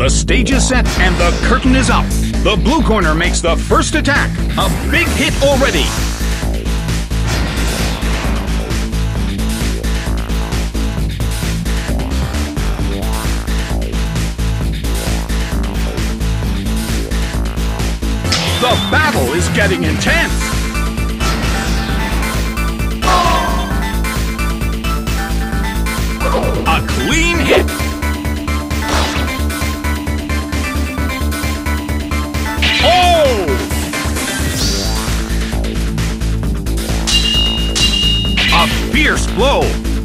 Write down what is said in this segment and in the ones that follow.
The stage is set and the curtain is up. The blue corner makes the first attack. A big hit already. The battle is getting intense. A clean hit. Oh! A fierce blow.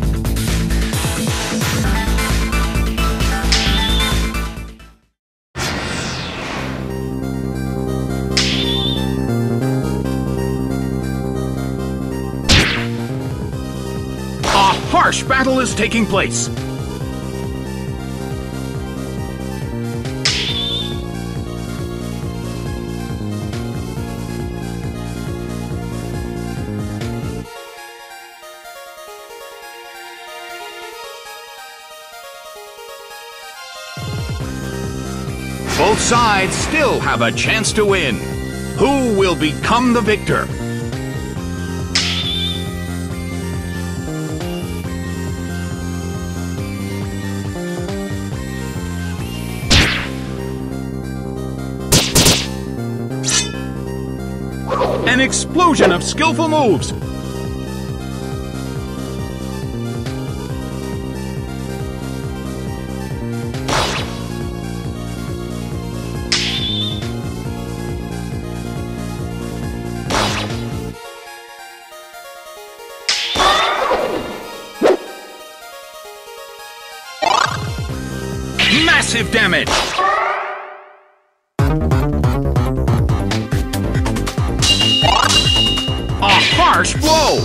A harsh battle is taking place. Both sides still have a chance to win. Who will become the victor? An explosion of skillful moves. Massive damage. A harsh blow!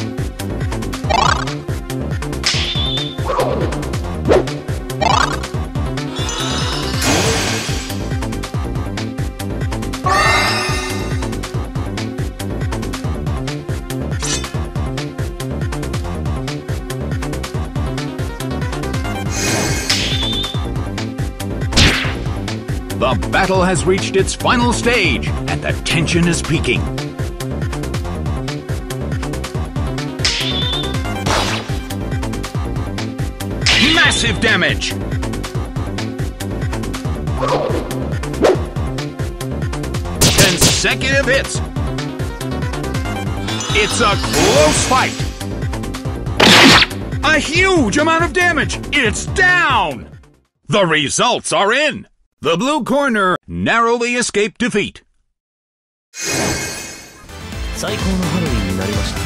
The battle has reached its final stage, and the tension is peaking. Massive damage! Consecutive hits! It's a close fight! A huge amount of damage! It's down! The results are in! The blue corner narrowly escaped defeat. 最高のハロウィンになりました。